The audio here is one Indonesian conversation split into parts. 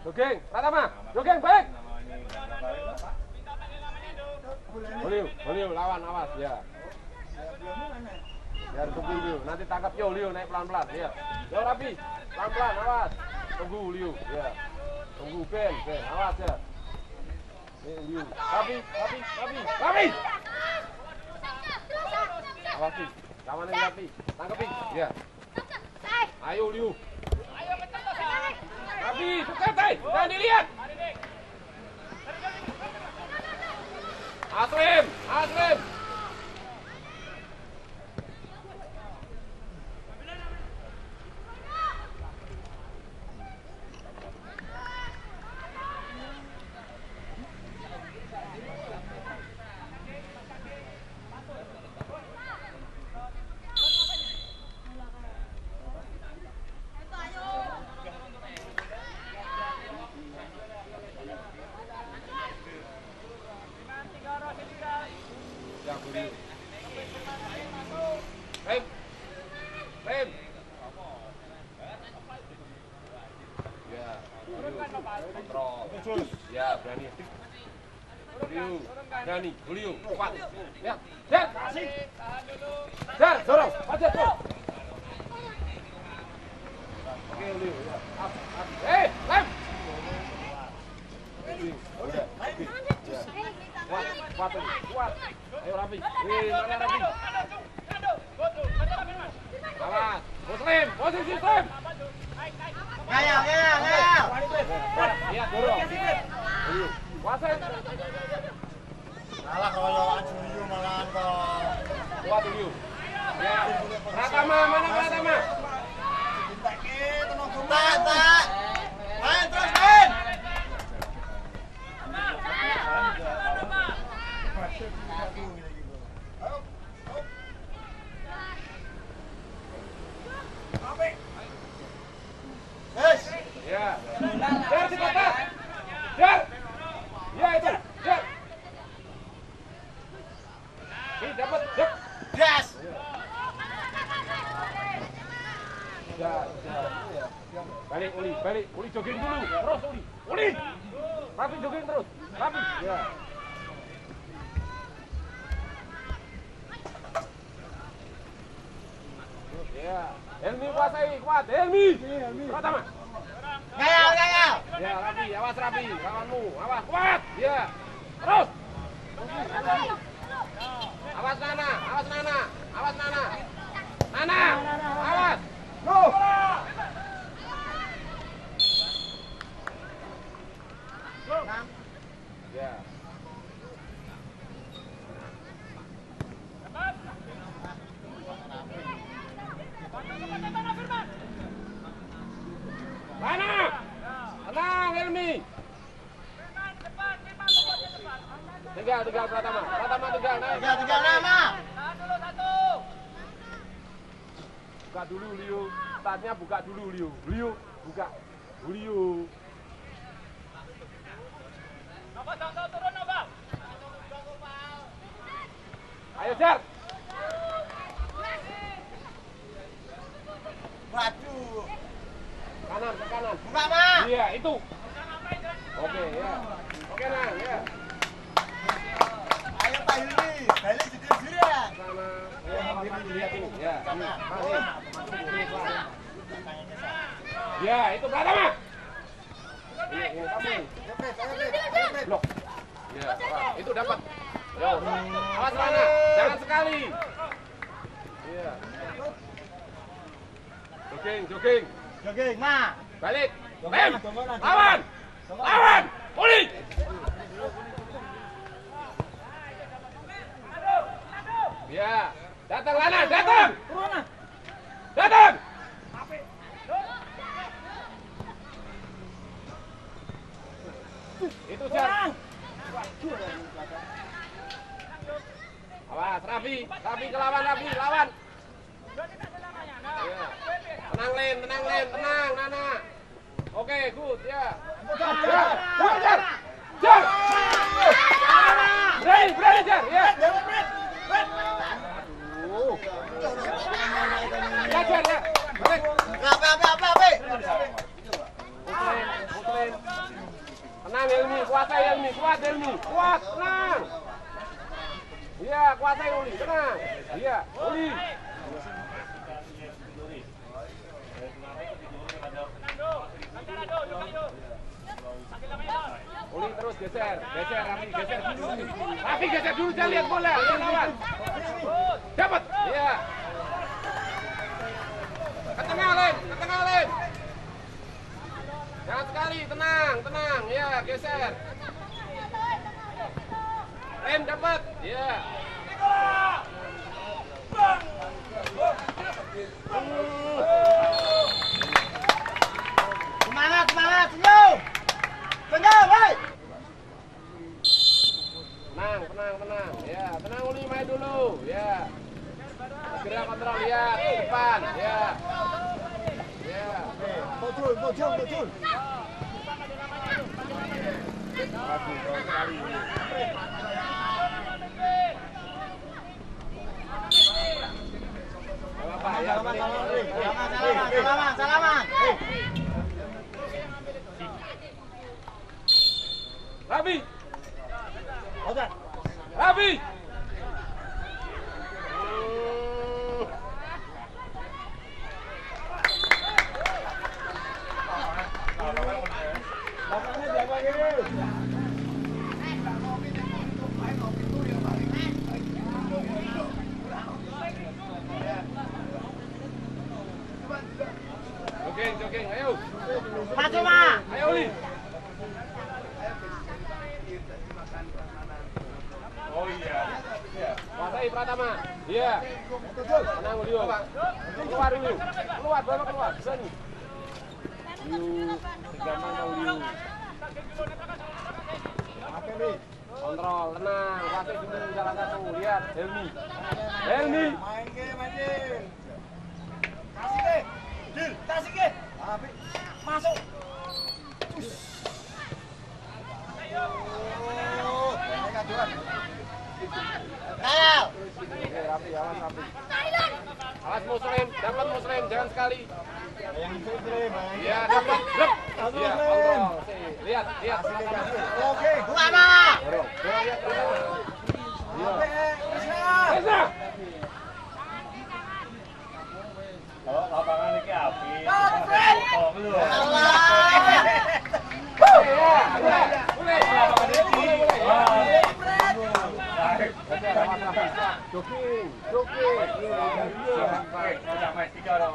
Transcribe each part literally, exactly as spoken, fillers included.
Jogging, Pratama. Jogging, baik. Liu, Liu, lawan, awas, ya. Biar tunggu Liu, nanti tangkap yo Liu, naik pelan-pelan, ya. Yo Rapi, pelan-pelan, awas. Tunggu Liu, ya. Tunggu Ben, Ben, awas ya. Ini Liu, Rapi, Rapi, Rapi, Rapi. Awasi, kawanin Rapi, tangkepin, ya. Ayo Liu. Rapi, dekat, eh, jangan dilihat. Aslim, Aslim. Rem, rem. Ya, kontrol. Ya, berani. Liu, berani. Liu, kuat. Ya, Jar, kasih. Jar, dorong. Ajar, tuh. Oke, Liu. Ya, up, up. Eh, rem. Udah, oke. Ya. Kuat, kuat, kuat. Ayo Rapi. Wih, mana Rapi? Awas, Muslim, posisi Muslim. Ngayal, ngayal, ngayal. Iya, dorong. Ayo, kuasain. Salah kalau Julio malahan kok. Kuat Julio. Ya, Pratama, mana Pratama? Tak, tak. Main terus, main. Ya, Jar di atas. Jar. Ya itu, Jar. Ini dapat, Jar. Yes. Jar, Jar. Balik Uli, balik. Uli jogging dulu. Terus Uli. Uli. Rapi jogging terus. Rapi. Ya. Ya, Helmi kuasai, kuat. Helmi. Pratama. Ngayal, ngayal. Ya, Rapi, awas Rapi, kawanmu, awas, kuat, ya, terus. Awas Nana, awas Nana, awas Nana, Nana, awas. Go. Ya. Mana? Tenang, Helmi. Tinggal, tinggal Pratama. Pratama tinggal, naik. Tinggal, tinggal nama. Buka dulu, Liu. Startnya buka dulu, Liu. Liu, buka. Liu. Ayo, Jar. Waduh. Kanan, ke kanan. Buka, Ma. Iya, itu. Oke, ya. Oke, nah, ya. Ayo Pak Hilmi, balik di diri. Sama. Ya, ini lihat ini. Ya, ini. Masih. Ya, itu Pratama. Ini, ini kamu. Blok. Ya, wah, itu dapat. Yo. Awas mana? Jangan sekali. Iya. Jogging, jogging. Jogging, Ma. Balik. Rem. Lawan. Lawan. Pulih. Ya. Datang Lana, datang. Datang. Itu Jar. Awas, Rafi. Rafi ke lawan, Rafi. Lawan. Ya. Tenang Len, tenang Len, tenang Nana. Oke, good ya. Jar, Jar, Jar, Jar. Berani, berani Jar, ya. Aduh. Ya Jar, ya. Balik. Apa, apa, apa, apa. Pukulin, pukulin. Tenang Helmi, kuasai Helmi, kuat Helmi, kuat, tenang. Iya, kuasai Uli, tenang. Iya, Uli. Uli terus geser, geser, Rafi, geser dulu. Rafi geser dulu, jangan lihat bola, lihat lawan. Dapat, iya. Ke tengah, Lem, ke tengah, Lem. Jangan sekali, tenang, tenang, ya, geser. Lem dapat, ya. Semangat, semangat, senyum. Senyum, hei. Tenang, tenang, tenang. Ya, tenang Uli, main dulu. Ya. Segera kontrol, lihat ke depan. Ya. Ya. Betul, betul, betul. Salaman, salaman, salaman, salaman. Rabi. Oke. Rabi. Jogging, jogging, ayo. Maju, Ma. Ayo, Uli. Oh iya. Kuasai Pratama. Iya. Tenang Ulio. Keluar Ulio. Keluar, bawa keluar. Bisa nih. Ulio. Tiga mana Ulio. Oke nih. Kontrol, tenang. Kuasai dulu jalan satu. Lihat, Helmi. Helmi. Main ke, main ke. Kasih ke. Dil, kasih ke. Masuk. Oh, mereka jual. Ayo. Oke, Rafi, awas Rafi. Awas Muslim, dapat Muslim, jangan sekali. Yang Muslim, Iya, dapat. Lep. Dapat Iya, Muslim. kontrol. Lihat, lihat. Oke, bukan Ma. Dorong, dorong lihat. Iya. Bisa. Bisa. Kalau lapangan ini api, Alfred. tolong lu. Allah. Iya, iya. Boleh. Lapangan ini. Jogging, jogging. Sudah main tiga dong.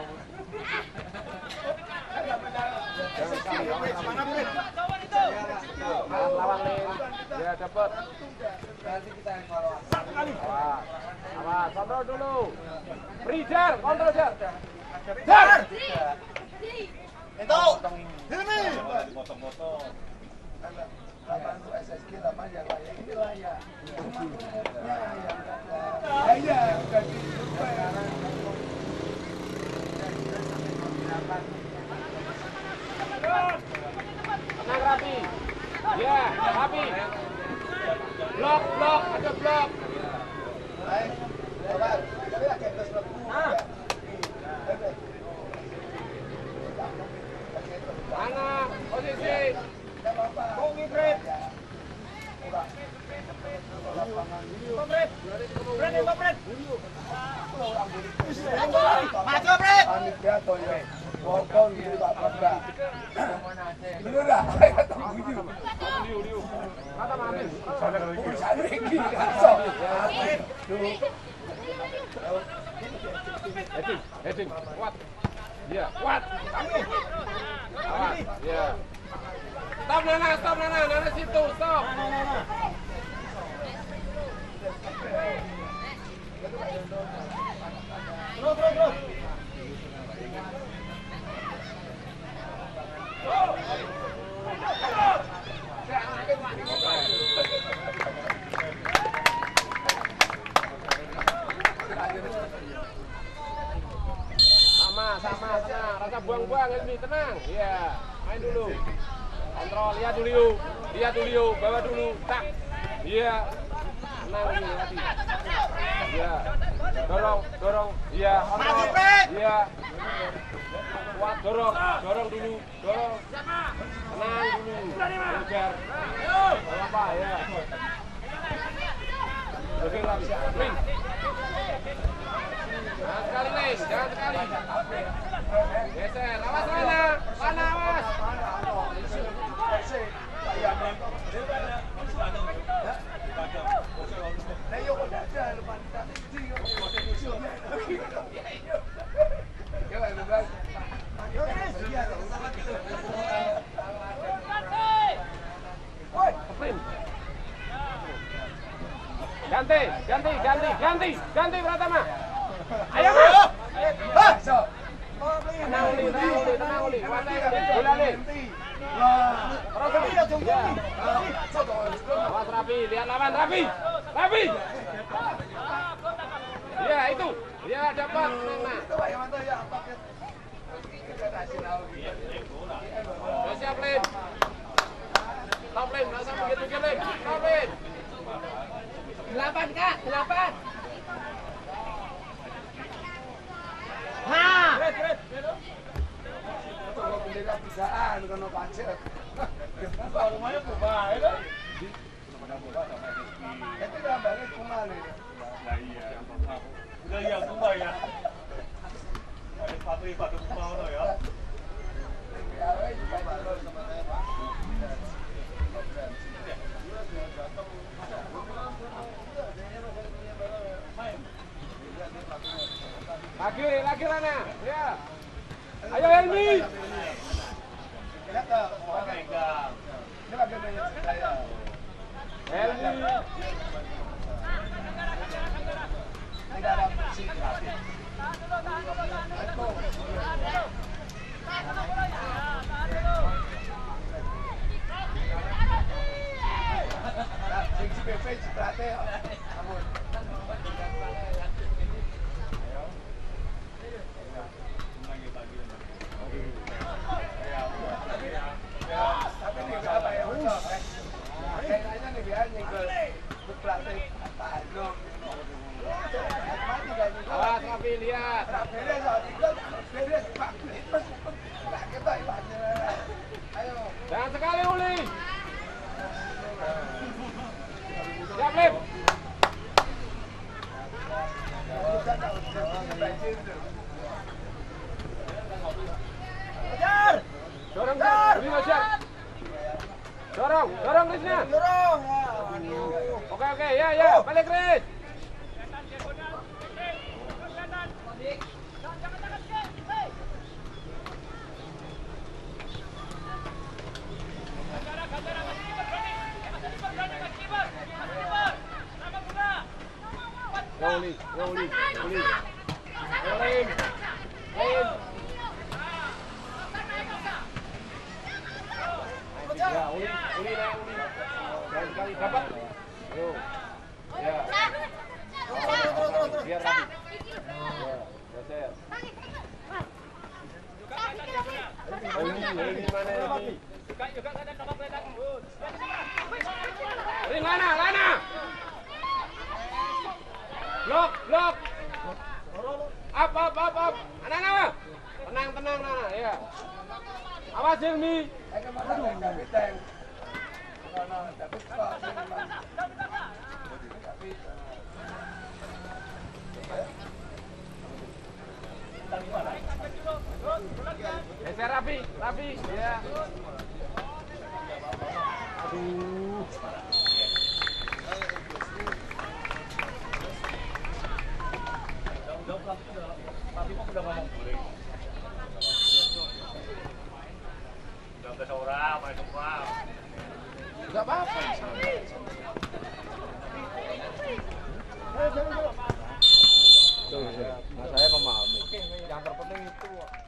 Lawan Lin, dia dapat. Awas, awas, kontrol dulu. Beri jar, kontrol jar. Jar. Itu. Hilmi. Potong-potong. Tenang Rapi. Ya, Rapi. Blok, blok, ada blok. Mana posisi? Konkret. Konkret. Berani, konkret. Maju, Fred. Liu, liu. Kata Mamin. Heading, heading, kuat. Iya, kuat. Awas, iya. Stop Nana, stop Nana, Nana situ, stop. Terus, terus, terus. Sama, sama, tenang. Rasa buang-buang, Helmi, tenang. Iya, main dulu. Kontrol, lihat dulu. Lihat dulu, bawa dulu. Tak. Iya. Tenang ini, hati. Iya. Dorong, dorong. Iya, kontrol. Maju, Fred. Iya. Kuat, dorong. Dorong dulu. Dorong. Tenang dulu. Kejar. Ganti, ganti, ganti, ganti, ganti Pratama. Ayo Mas. Tenang Uli, tenang Uli, tenang Uli. Kuasai Uli, bola Uli. Terus Uli. Ya. Awas Rafi, lihat lawan Rafi. Rafi. Ya itu. Ya dapat menang nah. Udah siap Lim. Stop Lim, nggak usah begitu Lim. Stop Lim. Delapan kak, delapan. Nah. Bendera pisaan kono pacet. Rumahnya berubah, ya kan? Itu gambarnya kumal ya. Nah iya, udah yang berubah ya. Ada sepatu-sepatu berubah loh ya. Lagi, lagi Rana. Ya. Ayo Helmi. Lihat tuh, Oh, pegang. ini lagi banyak saya. Helmi. Tidak ada musik. Sing si Pepe ciprate kok. Amun. Tapi ini berapa ya? Kayaknya nih biar nyengkel ciprate tano. Awas Rafi, lihat. Beres, beres, Pak. Kita ibaratnya. Ayo. Jangan sekali Uli. Siap Lim. Kejar! Dorong, Uli nggak siap. Dorong, dorong Riznya. Dorong ya. Aduh. Oke oke, ya ya, balik Riz. Ya Uli, ya Uli, Uli. Ya Lim. Lim. Ya Uli, Uli naik Uli. Jangan sekali dapat. Ayo. Ya. Biar Rafi. Ya, geser. Uli, Uli mana ini? Uli mana? Lana. Blok, blok. Up, up, up, up. Anak-anak. Tenang, tenang, Nana. Ya. Awas Hilmi. Ayo mana kapiten. Karena dapat Pak. Geser Rafi, Rafi. Ya. Aduh. Tapi kok udah ngomong boleh. Udah ke seorang, main seorang. Enggak apa-apa. Tuh, saya memahami. Yang terpenting itu